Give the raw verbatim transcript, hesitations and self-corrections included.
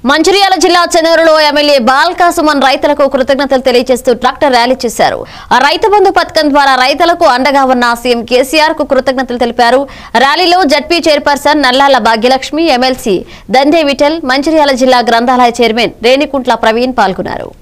మంచిర్యాల జిల్లా చెన్నూరులో ఎమ్మెల్యే బాల్కా సుమన్ రైతులకు కృతజ్ఞతలు తెలియజేస్తూ ట్రాక్టర్ ర్యాలీ చేశారు. ఆ రైతు బంధు పథకం ద్వారా రైతులకు అండగా ఉన్న సీఎం కేసీఆర్ కు కృతజ్ఞతలు తెలిపారు. ర్యాలీలో ZP chairperson Nallala Bhagyalakshmi, MLC Dande Vithal, Mancherial జిల్లా గ్రంథాలయ చైర్మన్ రేణికుంట్ల ప్రవీణ్ పాల్గొన్నారు.